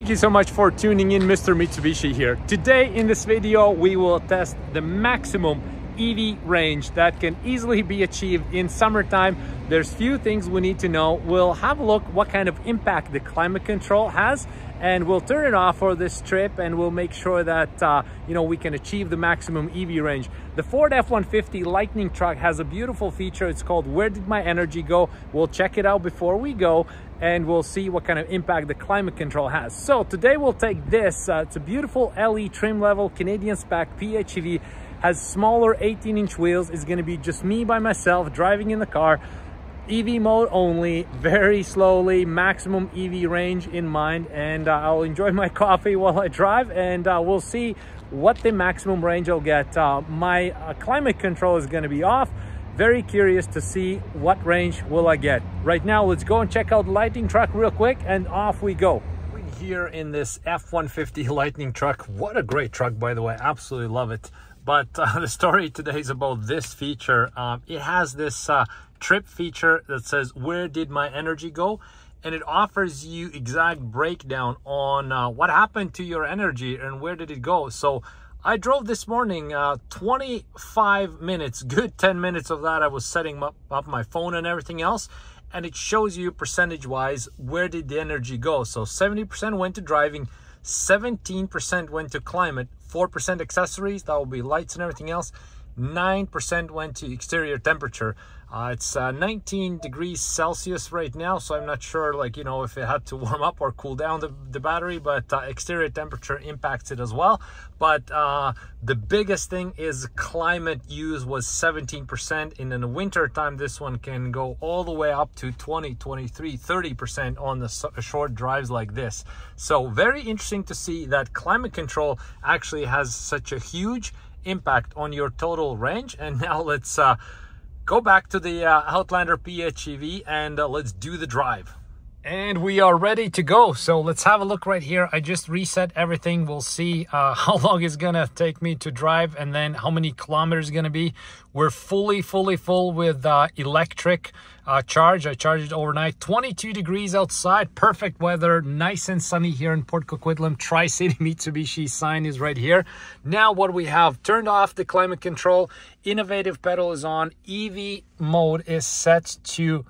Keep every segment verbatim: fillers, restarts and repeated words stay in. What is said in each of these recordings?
Thank you so much for tuning in. Mister Mitsubishi here. Today in this video we will test the maximum E V range that can easily be achieved in summertime. There's few things we need to know. We'll have a look what kind of impact the climate control has, and we'll turn it off for this trip, and we'll make sure that uh, you know, we can achieve the maximum E V range. The Ford F one fifty Lightning truck has a beautiful feature. It's called Where Did My Energy Go? We'll check it out before we go, and we'll see what kind of impact the climate control has. So today we'll take this. Uh, it's a beautiful L E trim level, Canadian spec, P H E V, has smaller eighteen inch wheels. It's gonna be just me by myself driving in the car. E V mode only, very slowly, maximum E V range in mind, and uh, I'll enjoy my coffee while I drive, and uh, we'll see what the maximum range I'll get. Uh, my uh, climate control is going to be off. Very curious to see what range will I get. Right now, let's go and check out the Lightning truck real quick, and off we go. Here in this F one fifty Lightning truck. What a great truck, by the way. Absolutely love it. But uh, the story today is about this feature. Um, it has this uh, trip feature that says, where did my energy go? And it offers you exact breakdown on uh, what happened to your energy and where did it go. So I drove this morning uh, twenty-five minutes, good ten minutes of that I was setting up, up my phone and everything else, and it shows you percentage wise where did the energy go. So seventy percent went to driving, seventeen percent went to climate, four percent accessories, that will be lights and everything else, nine percent went to exterior temperature. Uh, it's uh, nineteen degrees Celsius right now, so I'm not sure, like, you know, if it had to warm up or cool down the, the battery, but uh, exterior temperature impacts it as well. But uh, the biggest thing is climate use was seventeen percent. And in the winter time, this one can go all the way up to twenty, twenty-three, thirty percent on the so short drives like this. So very interesting to see that climate control actually has such a huge impact on your total range. And now let's uh, go back to the uh, Outlander P H E V, and uh, let's do the drive. And we are ready to go. So let's have a look right here. I just reset everything. We'll see uh, how long it's gonna take me to drive, and then how many kilometers gonna be. We're fully, fully full with uh, electric uh, charge. I charged it overnight. twenty-two degrees outside, perfect weather, nice and sunny here in Port Coquitlam. Tri-City Mitsubishi sign is right here. Now what we have, turned off the climate control. Innovative pedal is on. E V mode is set to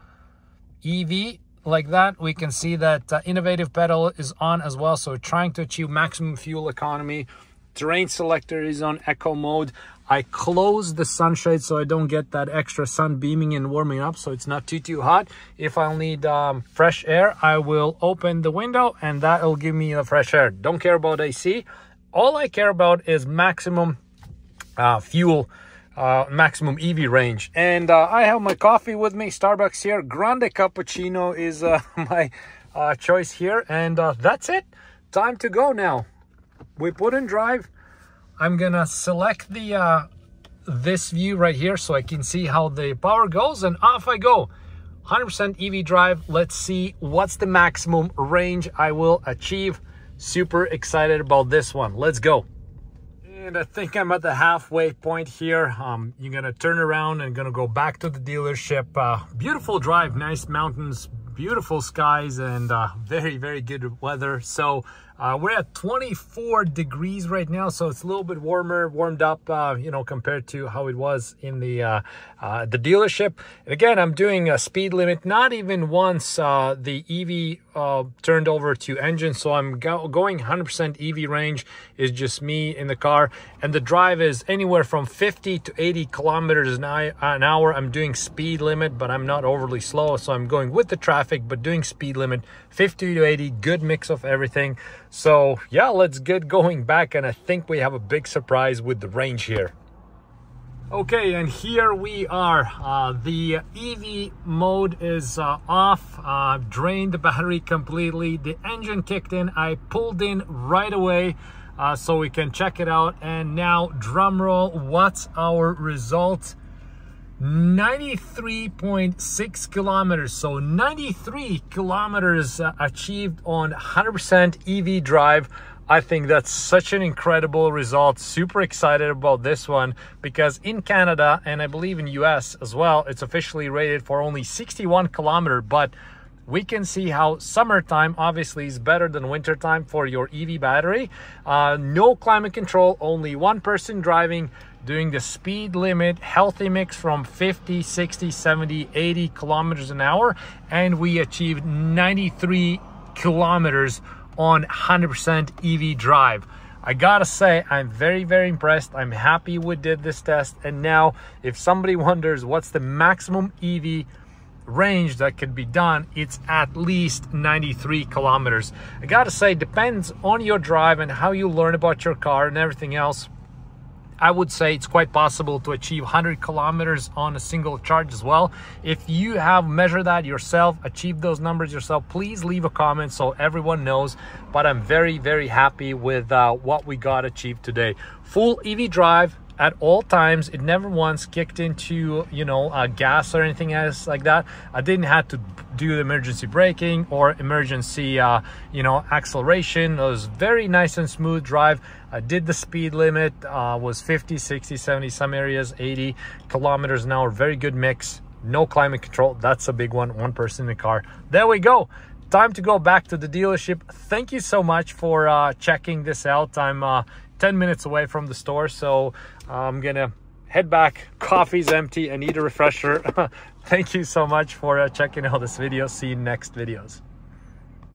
E V. Like that, we can see that uh, innovative pedal is on as well, so we're trying to achieve maximum fuel economy. Terrain selector is on eco mode. I close the sunshade so I don't get that extra sun beaming and warming up, so it's not too too hot. If I'll need um, fresh air, I will open the window, and that will give me the fresh air. Don't care about A C. All I care about is maximum uh, fuel Uh, maximum E V range. And uh, I have my coffee with me, Starbucks here. Grande cappuccino is uh, my uh, choice here, and uh, that's it. Time to go now. We put in drive. I'm gonna select the uh, this view right here so I can see how the power goes, and off I go. one hundred percent E V drive. Let's see what's the maximum range I will achieve. Super excited about this one. Let's go. And I think I'm at the halfway point here. Um, you're gonna turn around and gonna go back to the dealership. Uh, beautiful drive, nice mountains, beautiful skies, and uh, very, very good weather. So uh, we're at twenty-four degrees right now, so it's a little bit warmer, warmed up, uh, you know, compared to how it was in the uh, uh, the dealership. And again, I'm doing a speed limit. Not even once uh, the E V uh, turned over to engine, so I'm go going one hundred percent E V range. Is just me in the car, and the drive is anywhere from fifty to eighty kilometers an hour. I'm doing speed limit, but I'm not overly slow, so I'm going with the traffic, but doing speed limit fifty to eighty. Good mix of everything. So yeah, let's get going back, and I think we have a big surprise with the range here. Okay, and here we are. Uh, the E V mode is uh, off. Uh, drained the battery completely. The engine kicked in. I pulled in right away uh, so we can check it out. And now, drum roll, what's our result? ninety-three point six kilometers. So ninety-three kilometers uh, achieved on one hundred percent E V drive. I think that's such an incredible result. Super excited about this one, because in Canada, and I believe in U S as well, it's officially rated for only sixty-one kilometer, but we can see how summertime obviously is better than wintertime for your E V battery. Uh, no climate control, only one person driving, doing the speed limit, healthy mix from fifty, sixty, seventy, eighty kilometers an hour, and we achieved ninety-three kilometers on one hundred percent E V drive. I gotta say, I'm very, very impressed. I'm happy we did this test. And now, if somebody wonders what's the maximum E V range that could be done, it's at least ninety-three kilometers. I gotta say, depends on your drive and how you learn about your car and everything else. I would say it's quite possible to achieve one hundred kilometers on a single charge as well. If you have measured that yourself, achieved those numbers yourself, please leave a comment so everyone knows. But I'm very, very happy with uh, what we got achieved today. Full E V drive at all times. It never once kicked into, you know, uh, gas or anything else like that. I didn't have to do the emergency braking or emergency, uh, you know, acceleration. It was very nice and smooth drive. I did the speed limit, uh, was fifty, sixty, seventy, some areas eighty kilometers an hour. Very good mix. No climate control. That's a big one. One person in the car. There we go. Time to go back to the dealership. Thank you so much for uh, checking this out. I'm uh, ten minutes away from the store, so I'm gonna head back. Coffee's empty. I need a refresher. Thank you so much for uh, checking out this video. See you in next videos.